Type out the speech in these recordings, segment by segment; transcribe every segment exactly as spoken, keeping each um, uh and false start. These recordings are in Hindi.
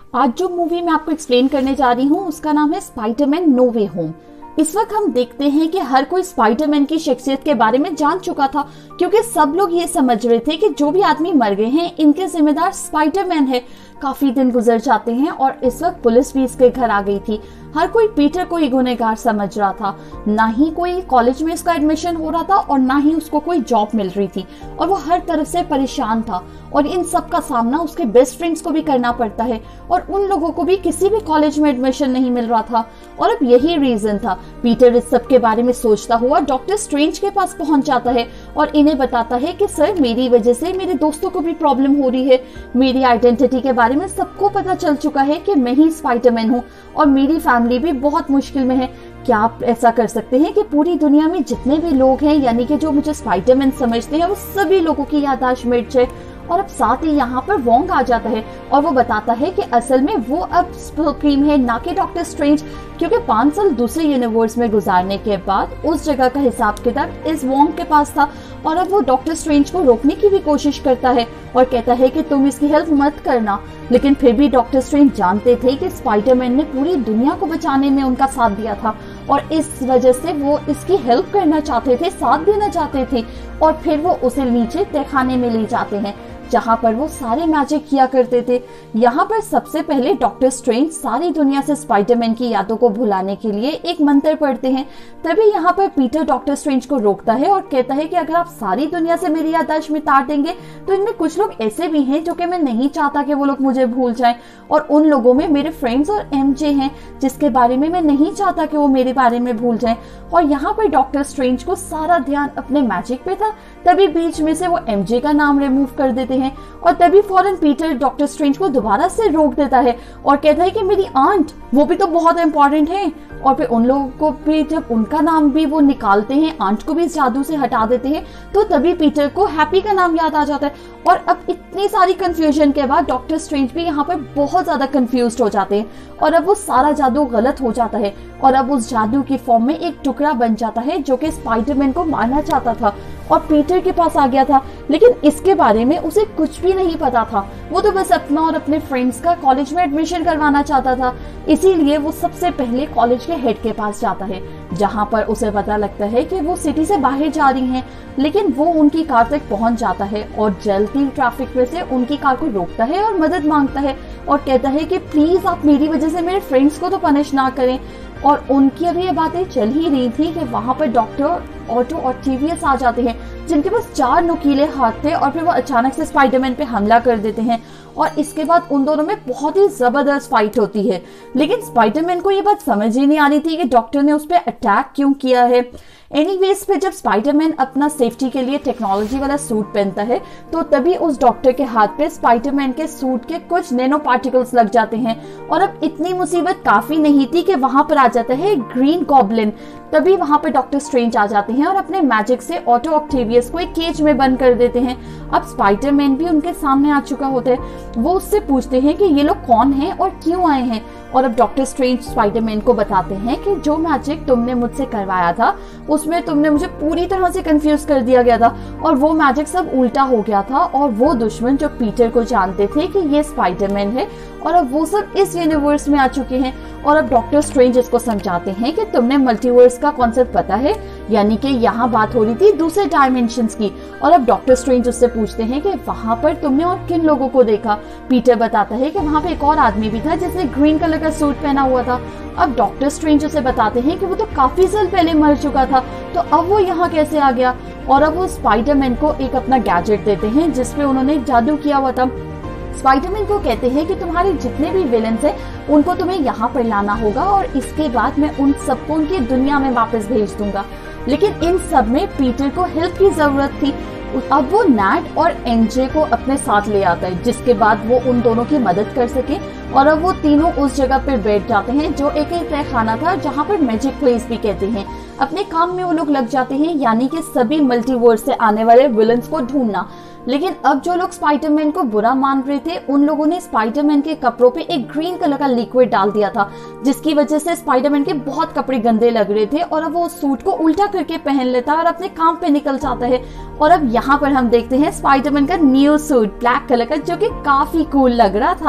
आज जो मूवी मैं आपको एक्सप्लेन करने जा रही हूँ उसका नाम है स्पाइडरमैन नो वे होम। इस वक्त हम देखते हैं कि हर कोई स्पाइडरमैन की शख्सियत के बारे में जान चुका था, क्योंकि सब लोग ये समझ रहे थे कि जो भी आदमी मर गए हैं इनके जिम्मेदार स्पाइडरमैन है। काफी दिन गुजर जाते हैं और इस वक्त पुलिस भी इसके घर आ गई थी। हर कोई पीटर को ही गुनहगार समझ रहा था। ना ही कोई कॉलेज में उसका एडमिशन हो रहा था और ना ही उसको कोई जॉब मिल रही थी, और वो हर तरफ से परेशान था। और इन सब का सामना उसके बेस्ट फ्रेंड्स को भी करना पड़ता है, और उन लोगों को भी किसी भी कॉलेज में एडमिशन नहीं मिल रहा था। और अब यही रीजन था। पीटर इस सब के बारे में सोचता हुआ डॉक्टर स्ट्रेंज के पास पहुंच जाता है और इन्हें बताता है कि सर, मेरी वजह से मेरे दोस्तों को भी प्रॉब्लम हो रही है। मेरी आइडेंटिटी के बारे में सबको पता चल चुका है कि मैं ही स्पाइडरमैन हूँ, और मेरी फैमिली भी बहुत मुश्किल में है। क्या आप ऐसा कर सकते हैं कि पूरी दुनिया में जितने भी लोग हैं, यानी कि जो मुझे स्पाइडरमैन समझते हैं, वो सभी लोगों की याददाश्त मिट जाए। और अब साथ ही यहाँ पर वोंग आ जाता है और वो बताता है कि असल में वो अब सुप्रीम है, ना कि डॉक्टर स्ट्रेंज, क्योंकि पांच साल दूसरे यूनिवर्स में गुजारने के बाद उस जगह का हिसाब किताब इस वोंग के पास था। और अब वो डॉक्टर स्ट्रेंज को रोकने की भी कोशिश करता है और कहता है कि तुम इसकी हेल्प मत करना। लेकिन फिर भी डॉक्टर स्ट्रेंज जानते थे कि स्पाइडरमैन ने पूरी दुनिया को बचाने में उनका साथ दिया था, और इस वजह से वो इसकी हेल्प करना चाहते थे, साथ देना चाहते थे। और फिर वो उसे नीचे तहखाने में ले जाते हैं जहाँ पर वो सारे मैजिक किया करते थे। यहाँ पर सबसे पहले डॉक्टर स्ट्रेंज सारी दुनिया से स्पाइडरमैन की यादों को भुलाने के लिए एक मंत्र पढ़ते हैं। तभी यहाँ पर पीटर डॉक्टर स्ट्रेंज को रोकता है और कहता है कि अगर आप सारी दुनिया से मेरी याददाश्त मिटा देंगे तो इनमें कुछ लोग ऐसे भी हैं जो कि मैं नहीं चाहता कि वो लोग मुझे भूल जाएं, और उन लोगों में मेरे फ्रेंड्स और एमजे हैं जिसके बारे में मैं नहीं चाहता कि वो मेरे बारे में भूल जाएं। और यहाँ पर डॉक्टर स्ट्रेंज को सारा ध्यान अपने मैजिक पे था। तभी बीच में से वो एमजे का नाम रिमूव कर देते हैं, और तभी फौरन पीटर डॉक्टर स्ट्रेंज को दोबारा से रोक देता है और कहता है कि मेरी आंट, वो भी तो बहुत इंपॉर्टेंट है। और फिर उन लोगों को भी जब उनका नाम भी वो निकालते हैं, आंट को भी इस जादू से हटा देते हैं, तो तभी पीटर को हैप्पी का नाम याद आ जाता है। और अब इतनी सारी कंफ्यूजन के बाद डॉक्टर स्ट्रेंज भी यहाँ पर बहुत ज्यादा कंफ्यूज्ड हो जाते हैं, और अब वो सारा जादू गलत हो जाता है। और अब उस जादू की फॉर्म में एक टुकड़ा बन जाता है जो कि स्पाइडरमैन को मारना चाहता था और पीटर के पास आ गया था। लेकिन इसके बारे में उसे कुछ भी नहीं पता था। वो तो बस अपना और अपने फ्रेंड्स का कॉलेज में एडमिशन करवाना चाहता था। इसीलिए वो सबसे पहले कॉलेज के हेड के पास जाता है, जहाँ पर उसे पता लगता है कि वो सिटी से बाहर जा रही हैं। लेकिन वो उनकी कार तक पहुंच जाता है और जलती ट्रैफिक में से उनकी कार को रोकता है और मदद मांगता है और कहता है कि प्लीज आप मेरी वजह से मेरे फ्रेंड्स को तो पनिश ना करें। और उनकी अभी ये बातें चल ही रही थी कि वहां पर डॉक्टर ऑटो ऑक्टेवियस आ जाते हैं, जिनके पास चार नुकीले हाथ थे, और फिर वो अचानक से स्पाइडरमैन पे हमला कर देते हैं। और इसके बाद उन दोनों में बहुत ही जबरदस्त फाइट होती है। लेकिन स्पाइडरमैन को ये बात समझ ही नहीं आ रही थी कि डॉक्टर ने उस पर अटैक क्यों किया है। एनीवेज पे जब स्पाइडरमैन अपना सेफ्टी के लिए टेक्नोलॉजी वाला सूट पहनता है, तो तभी उस डॉक्टर के हाथ पे स्पाइडरमैन के सूट के कुछ नैनो पार्टिकल्स लग जाते हैं। और अब इतनी मुसीबत काफी नहीं थी कि वहां पर आ जाता है ग्रीन गॉब्लिन। तभी वहां पर डॉक्टर स्ट्रेंज आ जाते हैं और अपने मैजिक से ऑटो ऑक्टेवियस को एक केज में बंद कर देते हैं। अब स्पाइडरमैन भी उनके सामने आ चुका होता है। वो उससे पूछते हैं कि ये लोग कौन हैं और क्यों आए हैं। और अब डॉक्टर स्ट्रेंज स्पाइडरमैन को बताते हैं कि जो मैजिक तुमने मुझसे करवाया था उसमें तुमने मुझे पूरी तरह से कंफ्यूज कर दिया गया था, और वो मैजिक सब उल्टा हो गया था। और वो दुश्मन जो पीटर को जानते थे कि ये स्पाइडरमैन है, और अब वो सब इस यूनिवर्स में आ चुके हैं। और अब डॉक्टर स्ट्रेंज इसको समझाते हैं कि तुमने मल्टीवर्स का कॉन्सेप्ट पता है, यानी कि यहाँ बात हो रही थी दूसरे डायमेंशंस की। और अब डॉक्टर स्ट्रेंज उससे पूछते हैं कि वहां पर तुमने और किन लोगों को देखा। पीटर बताता है कि वहां पे एक और आदमी भी था जिसने ग्रीन कलर का सूट पहना हुआ था। अब डॉक्टर स्ट्रेंज उसे बताते हैं कि वो तो काफी साल पहले मर चुका था, तो अब वो यहाँ कैसे आ गया। और अब वो स्पाइडरमैन को एक अपना गैजेट देते हैं जिसपे उन्होंने जादू किया हुआ था। स्पाइडरमैन को कहते हैं कि तुम्हारे जितने भी विलेंस हैं उनको तुम्हें यहाँ पर लाना होगा, और इसके बाद मैं उन सबको उनकी दुनिया में वापस भेज दूंगा। लेकिन इन सब में पीटर को हेल्प की जरूरत थी। अब वो नैट और एनजे को अपने साथ ले आता है, जिसके बाद वो उन दोनों की मदद कर सके। और अब वो तीनों उस जगह पर बैठ जाते हैं जो एक एक तहखाना था, जहाँ पर मैजिक प्लेस भी कहते हैं। अपने काम में वो लोग लग जाते हैं, यानी कि सभी मल्टीवर्स से आने वाले विलन्स को ढूंढना। लेकिन अब जो लोग स्पाइडरमैन को बुरा मान रहे थे, उन लोगों ने स्पाइडरमैन के कपड़ों पे एक ग्रीन कलर का लिक्विड डाल दिया था, जिसकी वजह से स्पाइडरमैन के बहुत कपड़े गंदे लग रहे थे। और अब वो सूट को उल्टा करके पहन लेता है और अपने काम पे निकल जाता है। और अब यहाँ पर हम देखते हैं स्पाइडरमैन का न्यू सूट ब्लैक कलर का, जो कि काफी कूल लग रहा था।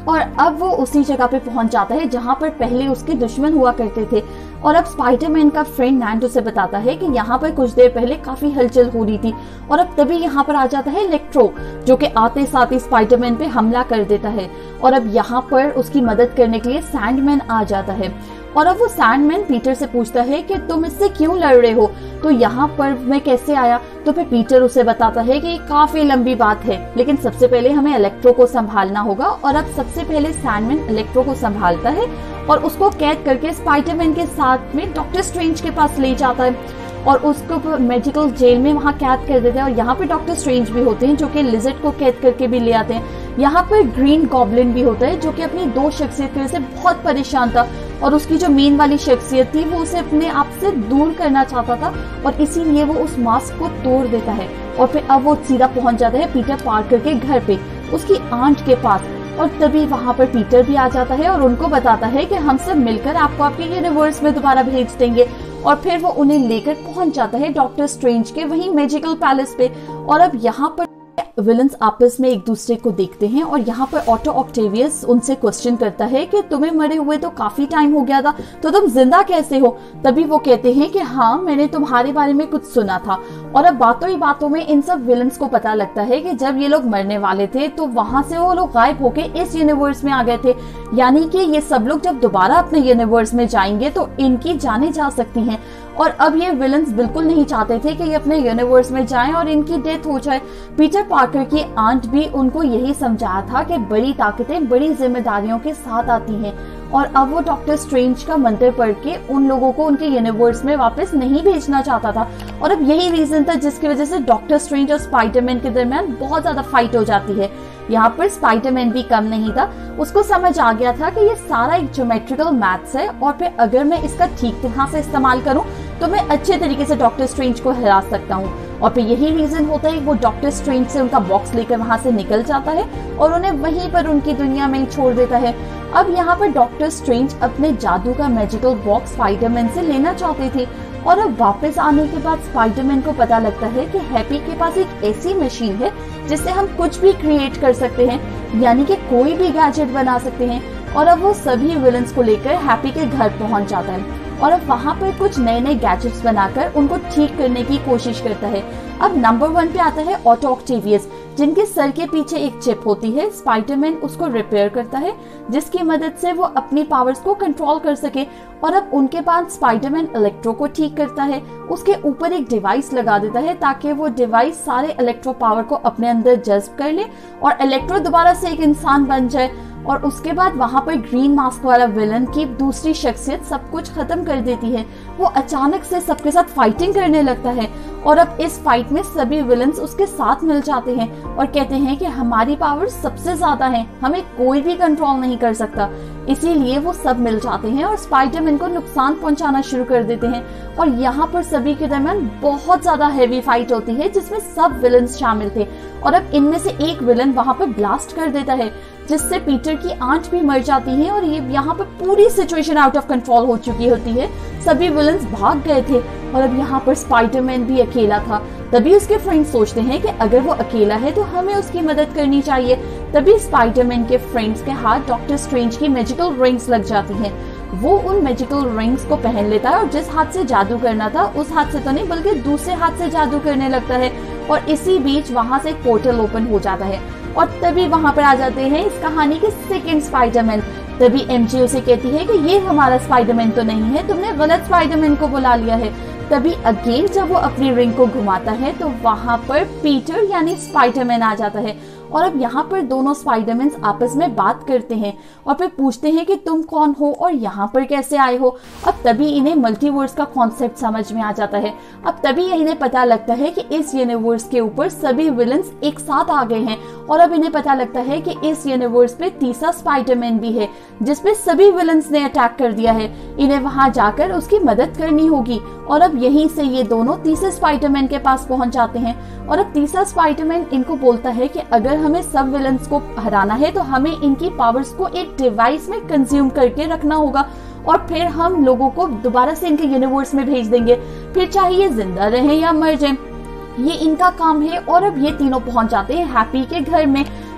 और अब वो उसी जगह पे पहुंच जाता है जहां पर पहले उसके दुश्मन हुआ करते थे। और अब स्पाइडरमैन का फ्रेंड नैंड उसे बताता है कि यहाँ पर कुछ देर पहले काफी हलचल हो रही थी। और अब तभी यहाँ पर आ जाता है इलेक्ट्रो, जो कि आते साथ ही स्पाइडरमैन पे हमला कर देता है। और अब यहाँ पर उसकी मदद करने के लिए सैंडमैन आ जाता है। और अब वो सैंडमैन पीटर से पूछता है कि तुम इससे क्यों लड़ रहे हो, तो यहाँ पर मैं कैसे आया। तो फिर पीटर उसे बताता है कि ये काफी लंबी बात है, लेकिन सबसे पहले हमें इलेक्ट्रो को संभालना होगा। और अब सबसे पहले सैंडमैन इलेक्ट्रो को संभालता है और उसको कैद करके स्पाइडरमैन के साथ में डॉक्टर स्ट्रेंज के पास ले जाता है और उसको मेडिकल जेल में वहां कैद कर देते हैं। और यहाँ पे डॉक्टर स्ट्रेंज भी होते हैं जो कि लिजर्ड को कैद करके भी ले आते हैं। यहाँ पर ग्रीन गॉब्लिन भी होता है जो कि अपनी दो शख्सियत की वजह से बहुत परेशान था और उसकी जो मेन वाली शख्सियत थी वो उसे अपने आप से दूर करना चाहता था और इसीलिए वो उस मास्क को तोड़ देता है। और फिर अब वो सीधा पहुंच जाता है पीटर पार्कर के घर पे, उसकी आंट के पास। और तभी वहां पर पीटर भी आ जाता है और उनको बताता है कि हम सब मिलकर आपको आपके यूनिवर्स में दोबारा भेज देंगे। और फिर वो उन्हें लेकर पहुंच जाता है डॉक्टर स्ट्रेंज के वही मैजिकल पैलेस पे। और अब यहाँ पर विलन्स आपस में एक दूसरे को देखते हैं और यहाँ पर ऑटो ऑक्टेवियस उनसे क्वेश्चन करता है कि तुम्हें मरे हुए तो काफी टाइम हो गया था, तो तुम जिंदा कैसे हो। तभी वो कहते हैं कि हाँ, मैंने तुम्हारे बारे में कुछ सुना था। और अब बातों ही बातों में इन सब विलन्स को पता लगता है कि जब ये लोग मरने वाले थे तो वहां से वो लोग गायब होके इस यूनिवर्स में आ गए थे, यानी कि ये सब लोग जब दोबारा अपने यूनिवर्स में जाएंगे तो इनकी जानें जा सकती हैं। और अब ये विलन्स बिल्कुल नहीं चाहते थे कि ये अपने यूनिवर्स में जाएं और इनकी डेथ हो जाए। पीटर पार्कर की आंट भी उनको यही समझाया था कि बड़ी ताकतें बड़ी जिम्मेदारियों के साथ आती हैं। और अब वो डॉक्टर स्ट्रेंज का मंत्र पढ़ के उन लोगों को उनके यूनिवर्स में वापस नहीं भेजना चाहता था। और अब यही रीजन था जिसकी वजह से डॉक्टर स्ट्रेंज और स्पाइडरमैन के दरमियान बहुत ज्यादा फाइट हो जाती है। यहाँ पर स्पाइडरमैन भी कम नहीं था, उसको समझ आ गया था कि ये सारा एक ज्योमेट्रिकल मैथ्स है और फिर अगर मैं इसका ठीक तरह से इस्तेमाल करूँ तो मैं अच्छे तरीके से डॉक्टर स्ट्रेंज को हरा सकता हूँ। और फिर यही रीजन होता है वो डॉक्टर स्ट्रेंज से उनका बॉक्स लेकर वहां से निकल जाता है और उन्हें वहीं पर उनकी दुनिया में छोड़ देता है। अब यहाँ पर डॉक्टर स्ट्रेंज अपने जादू का मैजिकल बॉक्स स्पाइडरमैन से लेना चाहते थे। और अब वापस आने के बाद स्पाइडरमैन को पता लगता है कि हैप्पी के पास एक ऐसी मशीन है जिससे हम कुछ भी क्रिएट कर सकते हैं, यानी कि कोई भी गैजेट बना सकते हैं। और अब वो सभी विलन्स को लेकर हैप्पी के घर पहुंच जाता है और अब वहां पर कुछ नए नए गैजेट्स बनाकर उनको ठीक करने की कोशिश करता है। अब नंबर वन पे आता है ऑटो ऑक्टेवियस, जिनके सर के पीछे एक चिप होती है। स्पाइडरमैन उसको रिपेयर करता है जिसकी मदद से वो अपनी पावर्स को कंट्रोल कर सके। और अब उनके बाद स्पाइडरमैन इलेक्ट्रो को ठीक करता है, उसके ऊपर एक डिवाइस लगा देता है ताकि वो डिवाइस सारे इलेक्ट्रो पावर को अपने अंदर जज्ब कर ले और इलेक्ट्रो दोबारा से एक इंसान बन जाए। और उसके बाद वहां पर ग्रीन मास्क वाला विलन की दूसरी शख्सियत सब कुछ खत्म कर देती है। वो अचानक से सबके साथ फाइटिंग करने लगता है और अब इस फाइट में सभी विलन्स उसके साथ मिल जाते हैं और कहते हैं कि हमारी पावर सबसे ज्यादा है, हमें कोई भी कंट्रोल नहीं कर सकता। इसीलिए वो सब मिल जाते हैं और स्पाइडरमैन को नुकसान पहुंचाना शुरू कर देते हैं। और यहाँ पर सभी के दरमियान बहुत ज्यादा हैवी फाइट होती है जिसमें सब विलन्स शामिल थे। और अब इनमें से एक विलन वहां पर ब्लास्ट कर देता है जिससे पीटर की आंट भी मर जाती है और ये यहाँ पर पूरी सिचुएशन आउट ऑफ कंट्रोल हो चुकी होती है। सभी विलन्स भाग गए थे और अब यहाँ पर स्पाइडरमैन भी अकेला था। तभी उसके फ्रेंड्स सोचते हैं कि अगर वो अकेला है तो हमें उसकी मदद करनी चाहिए। तभी स्पाइडरमैन के फ्रेंड्स के हाथ डॉक्टर स्ट्रेंज की मैजिकल रिंग्स लग जाती हैं। वो उन मैजिकल रिंग्स को पहन लेता है और जिस हाथ से जादू करना था उस हाथ से तो नहीं बल्कि दूसरे हाथ से जादू करने लगता है। और इसी बीच वहां से एक पोर्टल ओपन हो जाता है और तभी वहां पर आ जाते हैं इस कहानी के सेकंड स्पाइडरमैन। तभी एमजे उसे कहती है कि ये हमारा स्पाइडरमैन तो नहीं है, तुमने गलत स्पाइडरमैन को बुला लिया है। तभी अगेन जब वो अपनी रिंग को घुमाता है तो वहां पर पीटर यानी स्पाइडरमैन आ जाता है। और अब यहाँ पर दोनों स्पाइडरमैन आपस में बात करते हैं और फिर पूछते हैं कि तुम कौन हो और यहाँ पर कैसे आए हो। अब तभी इन्हें मल्टीवर्स का कॉन्सेप्ट समझ में आ जाता है। अब तभी इन्हें पता लगता है कि इस यूनिवर्स के ऊपर सभी विलन्स एक साथ आ गए हैं और अब इन्हें पता लगता है कि इस यूनिवर्स पे तीसरा स्पाइडरमैन भी है जिसपे सभी विलन्स ने अटैक कर दिया है। इन्हें वहां जाकर उसकी मदद करनी होगी। और अब यहीं से ये दोनों तीसरे स्पाइडरमैन के पास पहुंच जाते हैं और अब तीसरा स्पाइडरमैन इनको बोलता है कि अगर हमें सब विलन्स को हराना है तो हमें इनकी पावर्स को एक डिवाइस में कंज्यूम करके रखना होगा और फिर हम लोगों को दोबारा से इनके यूनिवर्स में भेज देंगे, फिर चाहे ये जिंदा रहे या मर जाए, ये इनका काम है। और अब ये तीनों पहुंच जाते हैं हैप्पी के घर में।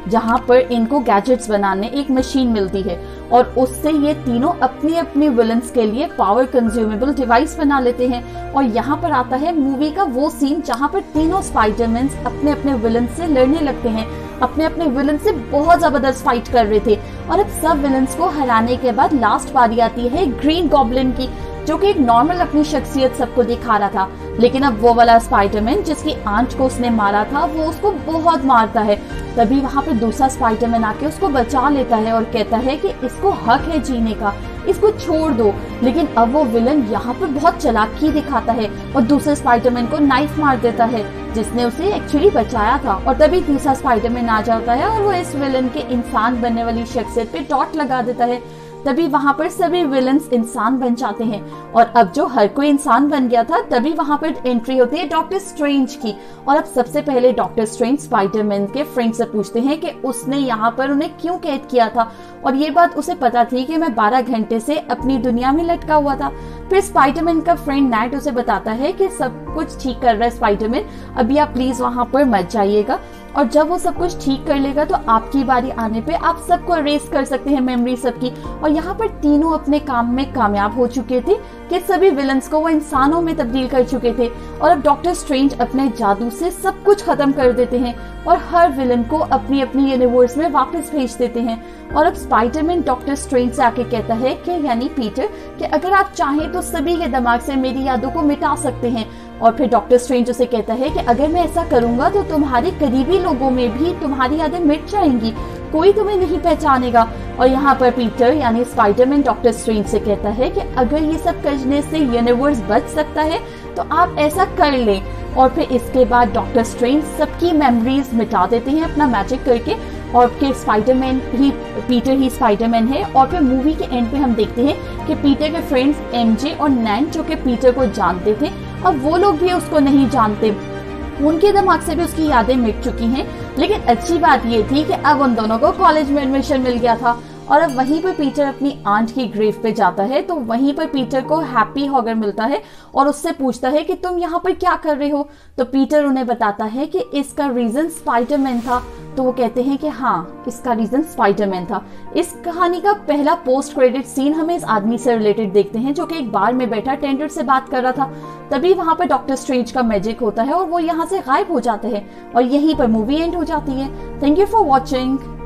जहाँ पर इनको गैजेट्स बनाने एक मशीन मिलती है और उससे ये तीनों अपनी अपनी विलन्स के लिए पावर कंज्यूमेबल डिवाइस बना लेते हैं। और यहाँ पर आता है मूवी का वो सीन जहाँ पर तीनों स्पाइडरमैन अपने अपने विलन से लड़ने लगते हैं, अपने अपने विलन से बहुत जबरदस्त फाइट कर रहे थे। और अब सब विलन्स को हराने के बाद लास्ट बारी आती है ग्रीन गॉब्लिन की, जो कि एक नॉर्मल अपनी शख्सियत सबको दिखा रहा था, लेकिन अब वो वाला स्पाइडरमैन जिसकी आंट को उसने मारा था वो उसको बहुत मारता है। तभी वहां पे दूसरा स्पाइडरमैन आके उसको बचा लेता है और कहता है कि इसको हक है जीने का, इसको छोड़ दो। लेकिन अब वो विलन यहाँ पर बहुत चालाकी दिखाता है और दूसरे स्पाइडरमैन को नाइफ मार देता है जिसने उसे एक्चुअली बचाया था। और तभी तीसरा स्पाइडरमैन आ जाता है और वो इस विलन के इंसान बनने वाली शख्सियत पे डॉट लगा देता है। तभी वहां पर सभी विलन्स इंसान बन जाते हैं और अब जो हर कोई इंसान बन गया था तभी वहां पर एंट्री होती है डॉक्टर स्ट्रेंज की। और अब सबसे पहले डॉक्टर स्ट्रेंज स्पाइडरमैन के फ्रेंड से पूछते हैं कि उसने यहाँ पर उन्हें क्यों कैद किया था, और ये बात उसे पता थी कि मैं बारह घंटे से अपनी दुनिया में लटका हुआ था। फिर स्पाइडरमैन का फ्रेंड नैट उसे बताता है कि सब कुछ ठीक कर रहा है स्पाइडरमैन, अभी आप प्लीज वहां पर मत जाइएगा, और जब वो सब कुछ ठीक कर लेगा तो आपकी बारी आने पे आप सबको अरेस्ट कर सकते हैं मेमोरी सबकी। और यहाँ पर तीनों अपने काम में कामयाब हो चुके थे कि सभी विलन्स को वो इंसानों में तब्दील कर चुके थे। और अब डॉक्टर स्ट्रेंज अपने जादू से सब कुछ खत्म कर देते हैं और हर विलन को अपनी अपनी यूनिवर्स में वापस भेज देते हैं। और अब स्पाइडरमैन डॉक्टर स्ट्रेंज से आके कहता है कि यानी पीटर कि अगर आप चाहें तो सभी के दिमाग से मेरी यादों को मिटा सकते हैं। और फिर डॉक्टर स्ट्रेंज उसे कहता है कि अगर मैं ऐसा करूंगा तो तुम्हारे करीबी लोगों में भी तुम्हारी यादें मिट जाएंगी, कोई तुम्हें नहीं पहचानेगा। और यहाँ पर पीटर यानी स्पाइडरमैन डॉक्टर स्ट्रेंज से कहता है कि अगर ये सब करने से यूनिवर्स बच सकता है तो आप ऐसा कर लें। और फिर इसके बाद डॉक्टर स्ट्रेंज सबकी मेमोरीज मिटा देते हैं अपना मैजिक करके, और फिर स्पाइडरमैन ही पीटर ही स्पाइडरमैन है। और फिर मूवी के एंड पे हम देखते हैं कि पीटर के फ्रेंड्स एमजे और नैन जो कि पीटर को जानते थे, अब वो लोग भी उसको नहीं जानते, उनके दिमाग से भी उसकी यादें मिट चुकी हैं। लेकिन अच्छी बात ये थी कि अब उन दोनों को कॉलेज में एडमिशन मिल गया था। और अब वहीं पर पीटर अपनी आंट की ग्रेव पे जाता है तो वहीं पर पीटर को हैप्पी हॉगर मिलता है और उससे पूछता है कि तुम यहाँ पर क्या कर रहे हो। तो पीटर उन्हें बताता है कि इसका रीजन स्पाइडरमैन था। तो वो कहते हैं कि हाँ, इसका रीजन स्पाइडरमैन था। इस कहानी का पहला पोस्ट क्रेडिट सीन हमें इस आदमी से रिलेटेड देखते हैं जो कि एक बार में बैठा टेंडर से बात कर रहा था। तभी वहां पर डॉक्टर स्ट्रेंज का मैजिक होता है और वो यहाँ से गायब हो जाते हैं और यहीं पर मूवी एंड हो जाती है। Thank you for watching.